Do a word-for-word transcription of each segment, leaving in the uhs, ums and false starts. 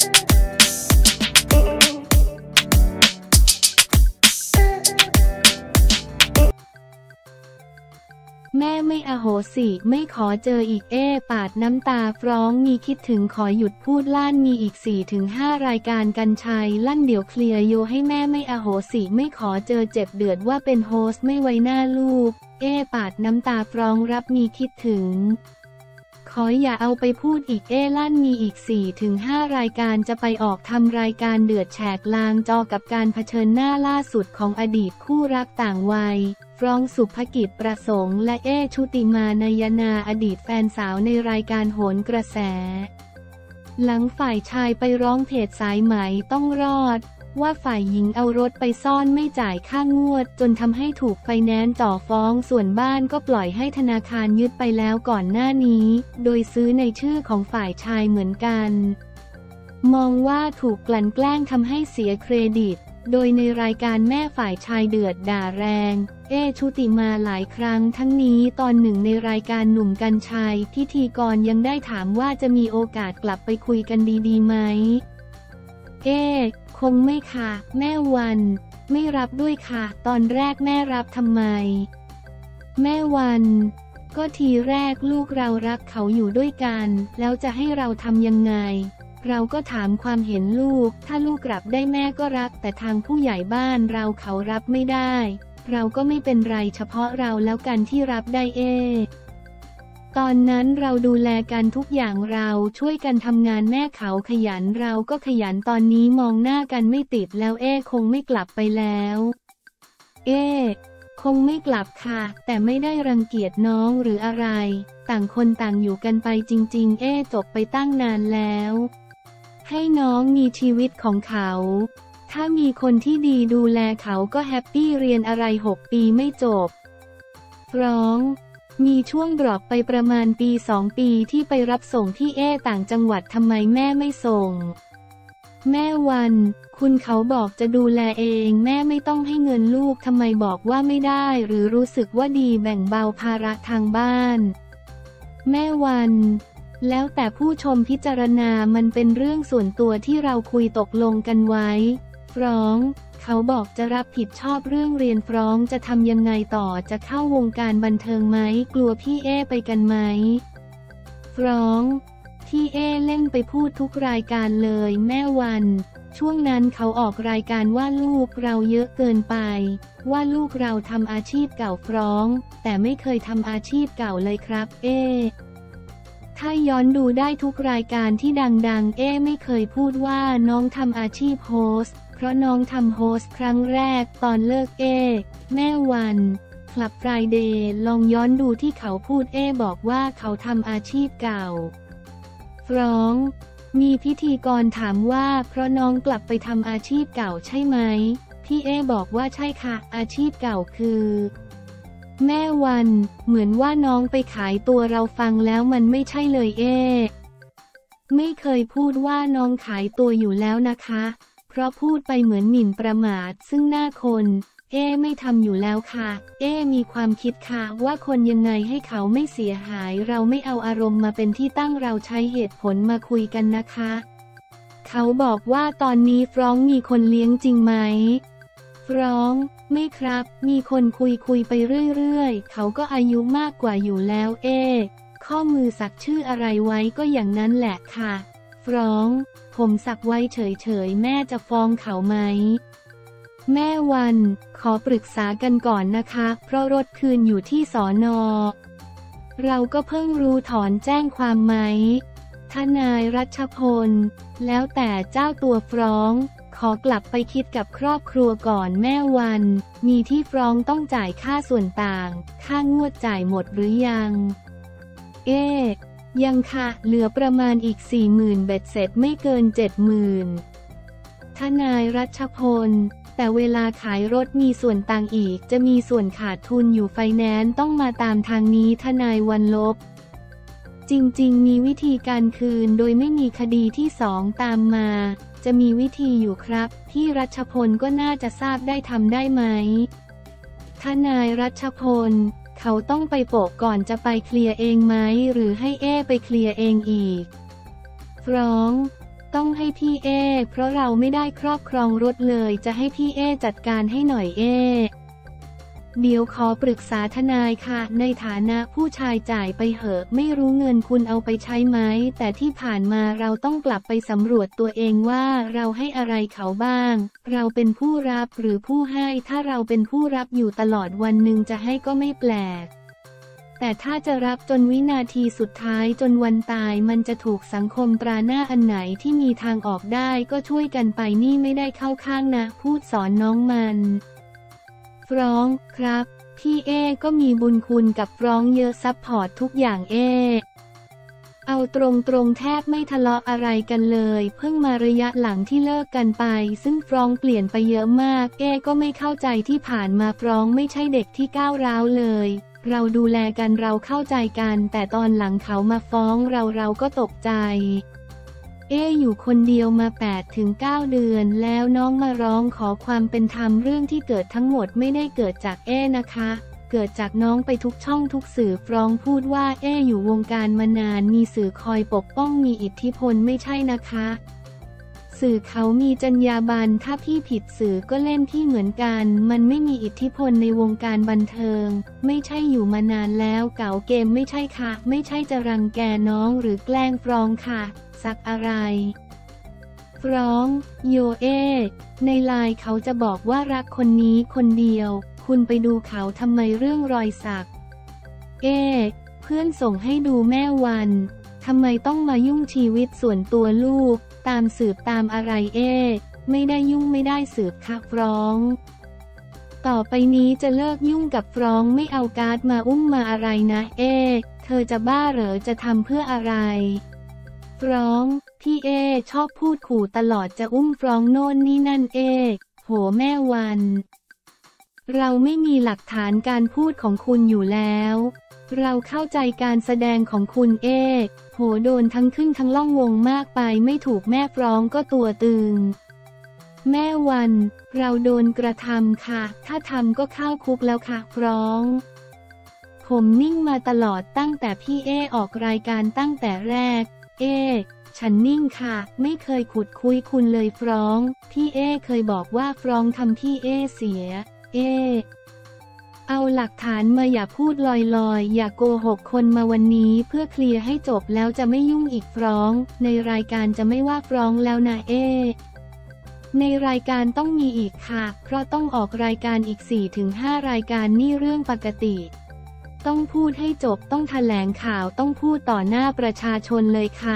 แม่ไม่อโหสิไม่ขอเจออีกเอ้ปาดน้ำตาฟร้องมีคิดถึงขอหยุดพูดลั่นมีอีก สี่ถึงห้า รายการกันชัยลั่นเดี๋ยวเคลียร์โยให้แม่ไม่อโหสิไม่ขอเจอเจ็บเดือดว่าเป็นโฮสต์ไม่ไว้หน้าลูกเอ้ปาดน้ำตาฟร้องรับมีคิดถึงขออย่าเอาไปพูดอีกเอ้ลั่นมีอีก สี่ถึงห้า รายการจะไปออกทำรายการเดือดแฉกลางจอกับการเผชิญหน้าล่าสุดของอดีตคู่รักต่างวัยฟรองสุภกิจประสงค์และเอชุติมานายนาอดีตแฟนสาวในรายการโหนกระแสหลังฝ่ายชายไปร้องเพจสายไหมต้องรอดว่าฝ่ายหญิงเอารถไปซ่อนไม่จ่ายค่างวดจนทำให้ถูกไฟแนนซ์จ่อฟ้องส่วนบ้านก็ปล่อยให้ธนาคารยึดไปแล้วก่อนหน้านี้โดยซื้อในชื่อของฝ่ายชายเหมือนกันมองว่าถูกกลั่นแกล้งทำให้เสียเครดิตโดยในรายการแม่ฝ่ายชายเดือดด่าแรงเอชุติมาหลายครั้งทั้งนี้ตอนหนึ่งในรายการหนุ่มกรรชัยพิธีกรยังได้ถามว่าจะมีโอกาสกลับไปคุยกันดีๆไหมเอคงไม่ค่ะแม่วันไม่รับด้วยค่ะตอนแรกแม่รับทำไมแม่วันก็ทีแรกลูกเรารักเขาอยู่ด้วยกันแล้วจะให้เราทำยังไงเราก็ถามความเห็นลูกถ้าลูกรับได้แม่ก็รักแต่ทางผู้ใหญ่บ้านเราเขารับไม่ได้เราก็ไม่เป็นไรเฉพาะเราแล้วกันที่รับได้เอตอนนั้นเราดูแลกันทุกอย่างเราช่วยกันทำงานแม่เขาขยันเราก็ขยันตอนนี้มองหน้ากันไม่ติดแล้วเอคงไม่กลับไปแล้วเอคงไม่กลับค่ะแต่ไม่ได้รังเกียจน้องหรืออะไรต่างคนต่างอยู่กันไปจริงๆเอจบไปตั้งนานแล้วให้น้องมีชีวิตของเขาถ้ามีคนที่ดีดูแลเขาก็แฮปปี้เรียนอะไรหกปีไม่จบร้องมีช่วงดรอปไปประมาณปีสองปีที่ไปรับส่งที่เอต่างจังหวัดทำไมแม่ไม่ส่งแม่วันคุณเขาบอกจะดูแลเองแม่ไม่ต้องให้เงินลูกทำไมบอกว่าไม่ได้หรือรู้สึกว่าดีแบ่งเบาภาระทางบ้านแม่วันแล้วแต่ผู้ชมพิจารณามันเป็นเรื่องส่วนตัวที่เราคุยตกลงกันไว้ฟร้องเขาบอกจะรับผิดชอบเรื่องเรียนฟร้องจะทำยังไงต่อจะเข้าวงการบันเทิงไหมกลัวพี่เอไปกันไหมฟร้องที่เอเล่นไปพูดทุกรายการเลยแม่วันช่วงนั้นเขาออกรายการว่าลูกเราเยอะเกินไปว่าลูกเราทำอาชีพเก่าฟร้องแต่ไม่เคยทำอาชีพเก่าเลยครับเอถ้าย้อนดูได้ทุกรายการที่ดังๆเอไม่เคยพูดว่าน้องทำอาชีพโฮสต์เพราะน้องทำโฮสต์ครั้งแรกตอนเลิกเอแม่วันคลับไฟเดย์ลองย้อนดูที่เขาพูดเอบอกว่าเขาทำอาชีพเก่าฟร้องมีพิธีกรถามว่าเพราะน้องกลับไปทำอาชีพเก่าใช่ไหมพี่เอบอกว่าใช่ค่ะอาชีพเก่าคือแม่วันเหมือนว่าน้องไปขายตัวเราฟังแล้วมันไม่ใช่เลยเอไม่เคยพูดว่าน้องขายตัวอยู่แล้วนะคะเพราะพูดไปเหมือนหมิ่นประมาทซึ่งหน้าคนเอไม่ทำอยู่แล้วค่ะเอมีความคิดค่ะว่าคนยังไงให้เขาไม่เสียหายเราไม่เอาอารมณ์มาเป็นที่ตั้งเราใช้เหตุผลมาคุยกันนะคะเขาบอกว่าตอนนี้ฟร้องมีคนเลี้ยงจริงไหมฟร้องไม่ครับมีคนคุยคุยไปเรื่อยๆเขาก็อายุมากกว่าอยู่แล้วเอข้อมือสักชื่ออะไรไว้ก็อย่างนั้นแหละค่ะฟร้องผมสักไว้เฉยๆแม่จะฟ้องเขาไหมแม่วันขอปรึกษากันก่อนนะคะเพราะรถคืนอยู่ที่สน.เราก็เพิ่งรู้ถอนแจ้งความไหมทนายรัชพลแล้วแต่เจ้าตัวฟ้องขอกลับไปคิดกับครอบครัวก่อนแม่วันมีที่ฟ้องต้องจ่ายค่าส่วนต่างค่างวดจ่ายหมดหรือยังเอยังค่ะเหลือประมาณอีกสี่หมื่นเบ็ดเสร็จไม่เกินเจ็ดหมื่นทนายรัชพลแต่เวลาขายรถมีส่วนต่างอีกจะมีส่วนขาดทุนอยู่ไฟแนนซ์ต้องมาตามทางนี้ทนายวันลบจริงๆมีวิธีการคืนโดยไม่มีคดีที่สองตามมาจะมีวิธีอยู่ครับพี่รัชพลก็น่าจะทราบได้ทำได้ไหมทนายรัชพลเขาต้องไปโปะก่อนจะไปเคลียร์เองไหมหรือให้เอไปเคลียร์เองอีกฟร้องต้องให้พี่เอเพราะเราไม่ได้ครอบครองรถเลยจะให้พี่เอจัดการให้หน่อยเอเดี๋ยวขอปรึกษาทนายค่ะในฐานะผู้ชายจ่ายไปเหอะไม่รู้เงินคุณเอาไปใช้ไหมแต่ที่ผ่านมาเราต้องกลับไปสำรวจตัวเองว่าเราให้อะไรเขาบ้างเราเป็นผู้รับหรือผู้ให้ถ้าเราเป็นผู้รับอยู่ตลอดวันหนึ่งจะให้ก็ไม่แปลกแต่ถ้าจะรับจนวินาทีสุดท้ายจนวันตายมันจะถูกสังคมตราหน้าอันไหนที่มีทางออกได้ก็ช่วยกันไปนี่ไม่ได้เข้าข้างนะพูดสอนน้องมันฟร้องครับพี่เอก็มีบุญคุณกับฟร้องเยอะซัพพอร์ตทุกอย่างเอเอาตรงๆแทบไม่ทะเลาะอะไรกันเลยเพิ่งมาระยะหลังที่เลิกกันไปซึ่งฟร้องเปลี่ยนไปเยอะมากเอก็ไม่เข้าใจที่ผ่านมาฟร้องไม่ใช่เด็กที่ก้าวร้าวเลยเราดูแลกันเราเข้าใจกันแต่ตอนหลังเขามาฟ้องเราเราก็ตกใจเออยู่คนเดียวมา แปดถึงเก้า เดือนแล้วน้องมาร้องขอความเป็นธรรมเรื่องที่เกิดทั้งหมดไม่ได้เกิดจากเอนะคะเกิดจากน้องไปทุกช่องทุกสื่อฟร้องพูดว่าเออยู่วงการมานานมีสื่อคอยปกป้องมีอิทธิพลไม่ใช่นะคะสื่อเขามีจรรยาบรรณถ้าพี่ผิดสื่อก็เล่นพี่เหมือนกันมันไม่มีอิทธิพลในวงการบันเทิงไม่ใช่อยู่มานานแล้วเก๋าเกมไม่ใช่ค่ะไม่ใช่จะรังแกน้องหรือแกล้งฟร้องค่ะสักอะไรฟร้องโยเอในไลน์เขาจะบอกว่ารักคนนี้คนเดียวคุณไปดูเขาทำไมเรื่องรอยสักเอเพื่อนส่งให้ดูแม่วันทำไมต้องมายุ่งชีวิตส่วนตัวลูกตามสืบตามอะไรเอไม่ได้ยุ่งไม่ได้สืบค่ะฟร้องต่อไปนี้จะเลิกยุ่งกับฟร้องไม่เอาการ์ดมาอุ้มมาอะไรนะเอเธอจะบ้าเหรอจะทำเพื่ออะไรฟร้องพี่เอชอบพูดขู่ตลอดจะอุ้มฟร้องโน่นนี่นั่นเอโหแม่วันเราไม่มีหลักฐานการพูดของคุณอยู่แล้วเราเข้าใจการแสดงของคุณเอโหโดนทั้งขึ้นทั้งล่องวงมากไปไม่ถูกแม่ฟร้องก็ตัวตึงแม่วันเราโดนกระทำค่ะถ้าทำก็เข้าคุกแล้วค่ะฟร้องผมนิ่งมาตลอดตั้งแต่พี่เอออกรายการตั้งแต่แรกเอฉันนิ่งค่ะไม่เคยขุดคุยคุณเลยฟร้องพี่เอเคยบอกว่าฟร้องทำพี่เอเสียเอเอาหลักฐานมาอย่าพูดลอยๆอย่าโกหกคนมาวันนี้เพื่อเคลียร์ให้จบแล้วจะไม่ยุ่งอีกฟร้องในรายการจะไม่ว่าฟร้องแล้วนะเอในรายการต้องมีอีกค่ะเพราะต้องออกรายการอีก สี่ถึงห้า รายการนี่เรื่องปกติต้องพูดให้จบต้องแถลงข่าวต้องพูดต่อหน้าประชาชนเลยค่ะ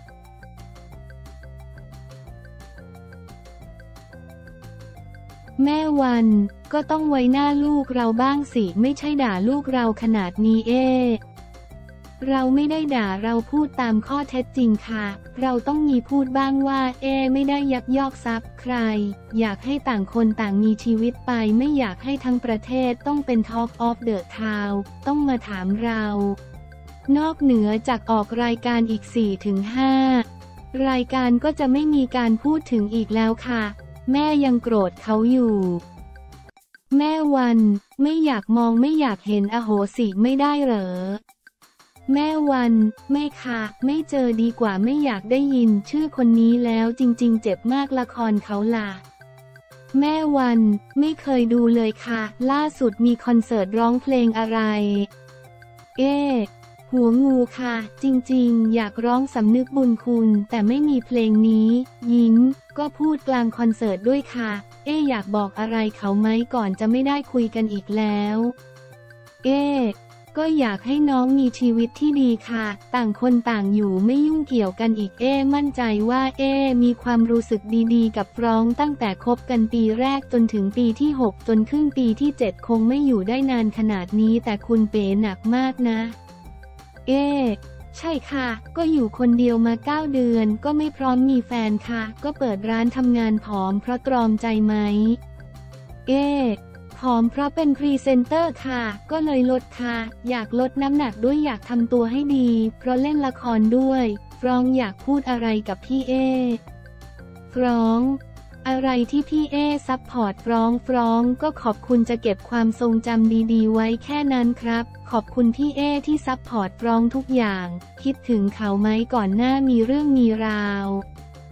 แม่วันก็ต้องไว้หน้าลูกเราบ้างสิไม่ใช่ด่าลูกเราขนาดนี้เอเราไม่ได้ด่าเราพูดตามข้อเท็จจริงค่ะเราต้องมีพูดบ้างว่าเอไม่ได้ยักยอกทรัพย์ใครอยากให้ต่างคนต่างมีชีวิตไปไม่อยากให้ทั้งประเทศต้องเป็น Talk of the Town ต้องมาถามเรานอกเหนือจากออกรายการอีก สี่ถึงห้า รายการก็จะไม่มีการพูดถึงอีกแล้วค่ะแม่ยังโกรธเขาอยู่แม่วันไม่อยากมองไม่อยากเห็นอโหสิไม่ได้เหรอแม่วันไม่ค่ะไม่เจอดีกว่าไม่อยากได้ยินชื่อคนนี้แล้วจริงๆเจ็บมากละครเขาล่ะแม่วันไม่เคยดูเลยค่ะล่าสุดมีคอนเสิร์ตร้องเพลงอะไรเอหัวงูค่ะจริงๆอยากร้องสำนึกบุญคุณแต่ไม่มีเพลงนี้ยิ้มก็พูดกลางคอนเสิร์ตด้วยค่ะเออยากบอกอะไรเขาไหมก่อนจะไม่ได้คุยกันอีกแล้วเอก็อยากให้น้องมีชีวิตที่ดีค่ะต่างคนต่างอยู่ไม่ยุ่งเกี่ยวกันอีกเอมั่นใจว่าเอมีความรู้สึกดีๆกับฟร้องตั้งแต่คบกันปีแรกจนถึงปีที่หกจนขึ้นปีที่เจ็ดคงไม่อยู่ได้นานขนาดนี้แต่คุณเป๋หนักมากนะเอใช่ค่ะก็อยู่คนเดียวมาเก้าเดือนก็ไม่พร้อมมีแฟนค่ะก็เปิดร้านทำงานผอมเพราะตรอมใจไหมเอผอมเพราะเป็นพรีเซนเตอร์ค่ะก็เลยลดค่ะอยากลดน้ำหนักด้วยอยากทำตัวให้ดีเพราะเล่นละครด้วยฟร้องอยากพูดอะไรกับพี่เอฟร้องอะไรที่พี่เอซัพพอร์ตฟร้องฟร้องก็ขอบคุณจะเก็บความทรงจำดีๆไว้แค่นั้นครับขอบคุณพี่เอที่ซัพพอร์ตฟร้องทุกอย่างคิดถึงเขาไหมก่อนหน้ามีเรื่องมีราว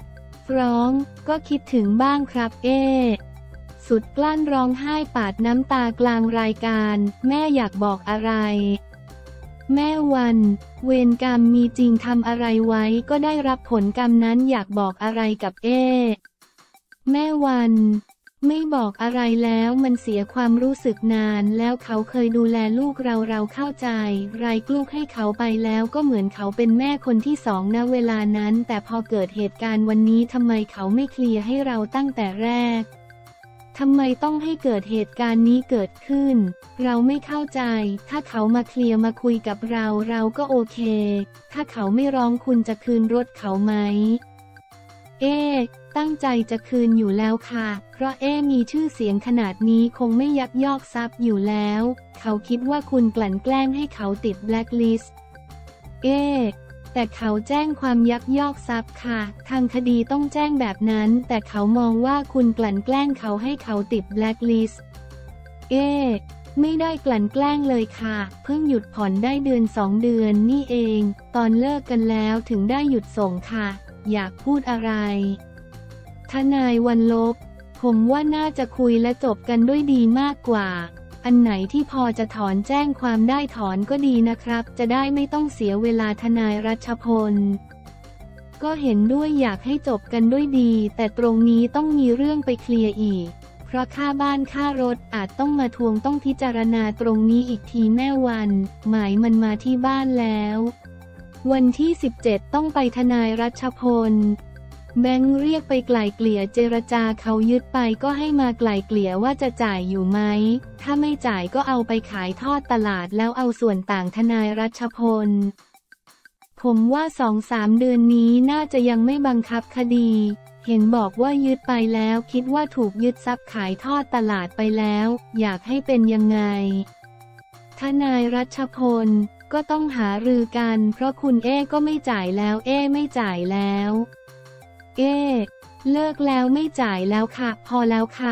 ร้องก็คิดถึงบ้างครับเอสุดกลั้นร้องไห้ปาดน้ำตากลางรายการแม่อยากบอกอะไรแม่วันเวรกรรมมีจริงทำอะไรไว้ก็ได้รับผลกรรมนั้นอยากบอกอะไรกับเอแม่วันไม่บอกอะไรแล้วมันเสียความรู้สึกนานแล้วเขาเคยดูแลลูกเราเราเข้าใจไรกลูกให้เขาไปแล้วก็เหมือนเขาเป็นแม่คนที่สองณเวลานั้นแต่พอเกิดเหตุการณ์วันนี้ทำไมเขาไม่เคลียร์ให้เราตั้งแต่แรกทำไมต้องให้เกิดเหตุการณ์นี้เกิดขึ้นเราไม่เข้าใจถ้าเขามาเคลียร์มาคุยกับเราเราก็โอเคถ้าเขาไม่ร้องคุณจะคืนรถเขาไหมเอ๊ตั้งใจจะคืนอยู่แล้วค่ะเพราะเอ๊มีชื่อเสียงขนาดนี้คงไม่ยักยอกทรัพย์อยู่แล้วเขาคิดว่าคุณกลั่นแกล้งให้เขาติดแบล็คลิสต์เอ๊แต่เขาแจ้งความยักยอกทรัพย์ค่ะทางคดีต้องแจ้งแบบนั้นแต่เขามองว่าคุณกลั่นแกล้งเขาให้เขาติดแบล็คลิสต์เอ๊ไม่ได้กลั่นแกล้งเลยค่ะเพิ่งหยุดผ่อนได้เดือนสองเดือนนี่เองตอนเลิกกันแล้วถึงได้หยุดส่งค่ะอยากพูดอะไรทนายวันลบผมว่าน่าจะคุยและจบกันด้วยดีมากกว่าอันไหนที่พอจะถอนแจ้งความได้ถอนก็ดีนะครับจะได้ไม่ต้องเสียเวลาทนายรัชพลก็เห็นด้วยอยากให้จบกันด้วยดีแต่ตรงนี้ต้องมีเรื่องไปเคลียร์อีกเพราะค่าบ้านค่ารถอาจต้องมาทวงต้องพิจารณาตรงนี้อีกทีแม่วันหมายมันมาที่บ้านแล้ววันที่สิบเจ็ดต้องไปทนายรัชพลแบงค์เรียกไปไกล่เกลี่ยเจรจาเขายึดไปก็ให้มาไกล่เกลี่ยว่าจะจ่ายอยู่ไหมถ้าไม่จ่ายก็เอาไปขายทอดตลาดแล้วเอาส่วนต่างทนายรัชพลผมว่าสองสามเดือนนี้น่าจะยังไม่บังคับคดีเห็นบอกว่ายึดไปแล้วคิดว่าถูกยึดทรัพย์ขายทอดตลาดไปแล้วอยากให้เป็นยังไงทนายรัชพลก็ต้องหารือกันเพราะคุณเอ้ก็ไม่จ่ายแล้วเอ้ไม่จ่ายแล้วเอ้เลิกแล้วไม่จ่ายแล้วค่ะพอแล้วค่ะ